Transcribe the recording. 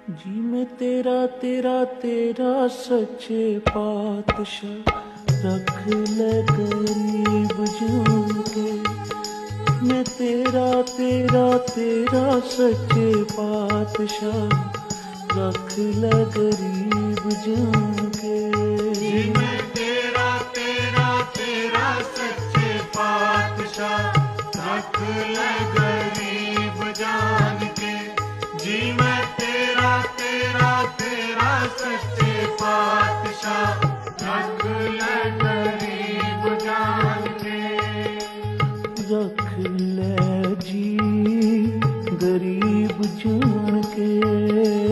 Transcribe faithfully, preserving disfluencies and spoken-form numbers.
जी मैं तेरा तेरा तेरा सच्चे पातशाह, रख ले गरीब जन के। मैं तेरा तेरा तेरा सच्चे पातशाह, रख ले गरीब जन के। जी मैं तेरा तेरा तेरा सच्चे पातशाह, रख ले गरीब जान के। जी मैं तेरा तेरा तेरा सच्चे पातशाह, रख ले गरीब जान के। रख ले जी गरीब जान के।